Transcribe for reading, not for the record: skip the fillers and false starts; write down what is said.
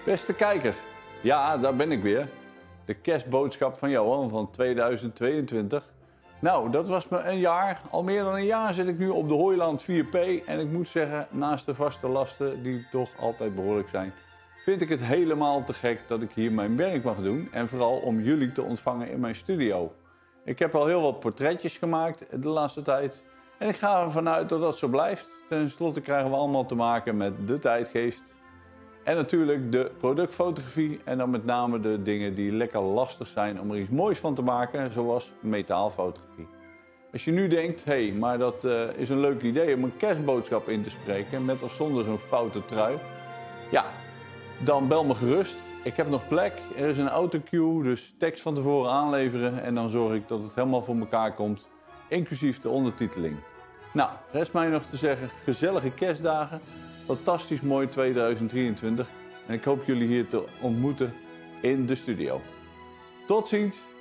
Beste kijker, ja, daar ben ik weer. De kerstboodschap van Johan van 2022. Nou, dat was me een jaar. Al meer dan een jaar zit ik nu op de Hooiland 4P. En ik moet zeggen, naast de vaste lasten, die toch altijd behoorlijk zijn, vind ik het helemaal te gek dat ik hier mijn werk mag doen. En vooral om jullie te ontvangen in mijn studio. Ik heb al heel wat portretjes gemaakt de laatste tijd. En ik ga ervan uit dat dat zo blijft. Ten slotte krijgen we allemaal te maken met de tijdgeest. En natuurlijk de productfotografie en dan met name de dingen die lekker lastig zijn om er iets moois van te maken, zoals metaalfotografie. Als je nu denkt, hé, maar dat is een leuk idee om een kerstboodschap in te spreken met of zonder zo'n foute trui. Ja, dan bel me gerust. Ik heb nog plek, er is een autocue, dus tekst van tevoren aanleveren en dan zorg ik dat het helemaal voor elkaar komt, inclusief de ondertiteling. Nou, rest mij nog te zeggen, gezellige kerstdagen. Fantastisch mooi 2023 en ik hoop jullie hier te ontmoeten in de studio. Tot ziens!